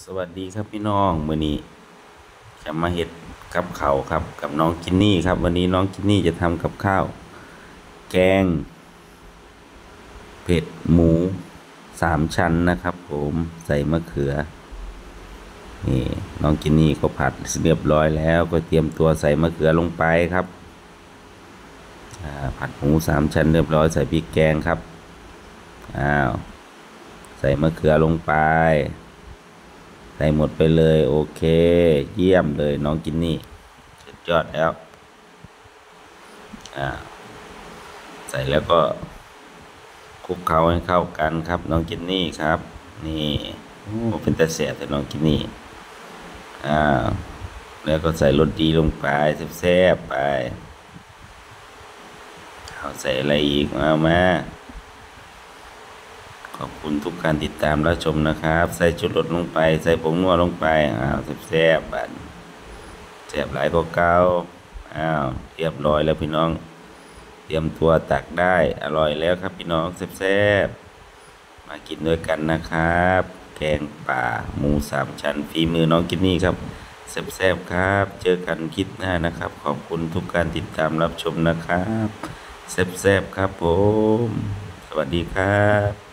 สวัสดีครับพี่น้องมื้อนี้จะมาเฮ็ดกับข้าวครับกับน้องกินนี่ครับวันนี้น้องกินนี่จะทำกับข้าวแกงเผ็ดหมู3 ชั้นนะครับผมใส่มะเขือนี่น้องกินนี่ก็ผัดเรียบร้อยแล้วก็เตรียมตัวใส่มะเขือลงไปครับผัดหมู3 ชั้นเรียบร้อยใส่พริกแกงครับใส่มะเขือลงไปใส่หมดไปเลยโอเคเยี่ยมเลยน้องกินนี่สุดยอดแล้วใส่แล้วก็คลุกเคล้าให้เข้ากันครับน้องกินนี่ครับนี่โอ้เป็นแต่แสบแต่น้องกินนี่แล้วก็ใส่รสดีลงไปแซ่บๆไปเอาใส่อะไรอีกมาขอบคุณทุกการติดตามรับชมนะครับใส่ชูรสลงไปใส่ผงนัวลงไปแซ่บๆบัดแซ่บหลายก็เก่าเรียบร้อยแล้วพี่น้องเตรียมตัวตักได้อร่อยแล้วครับพี่น้องแซ่บๆมากินด้วยกันนะครับแกงป่าหมู3 ชั้นฝีมือน้องกินนี่ครับแซ่บๆครับเจอกันคลิปหน้านะครับขอบคุณทุกการติดตามรับชมนะครับแซ่บๆครับผมสวัสดีครับ